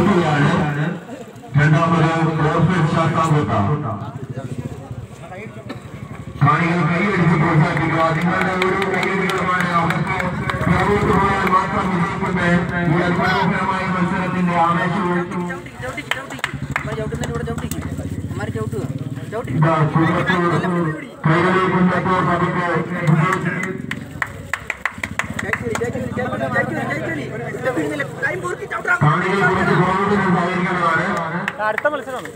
ജയിക്കുകയാണ്. രണ്ടാമത് ഓർഫിഡ് ശാസ്താംകോട്ട. കാണികൾ കൈയടിച്ച് പ്രോത്സാഹിപ്പിക്കുക. നിങ്ങളുടെ ഓരോ കൈയടികളുമാണ് അവർക്ക് പുറകോട്ട് പോയാൽ മാത്രം വിജയിക്കുന്ന ഈ അതിമനോഹരമായ മത്സരത്തിന്റെ ആവേശവും കൈകളിൽ കുന്നത്തൂർ പതിക്ക് കാണികൾ കുറച്ച് പുറകോട്ട് സഹകരിക്കുന്നതാണ്. അടുത്ത മത്സരമാണ്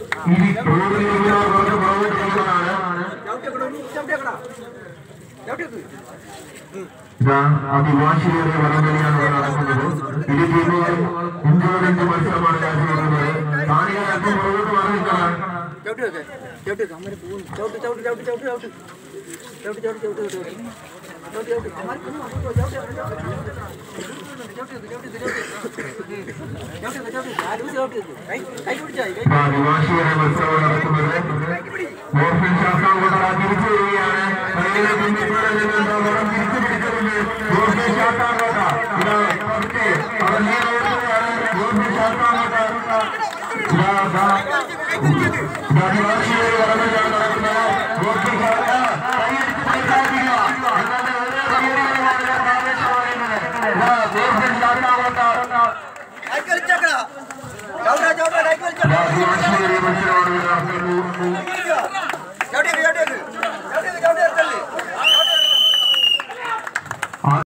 അതിവാശിയേറിയ വടംവലിയാണ് നടക്കുന്നത്. ഇരു ടീമുകളും 5 മത്സരമാണ് കാഴ്ചവെക്കുന്നത്. കാണികൾ അല്പം പുറകോട്ട് മാറിയിരിക്കണം. അതിവാശിയേറിയ മത്സരമാണ് നടക്കുന്നത്. ഓർഫിഡ് ശാസ്താംകോട്ട തിരിച്ചു വരികയാണ്.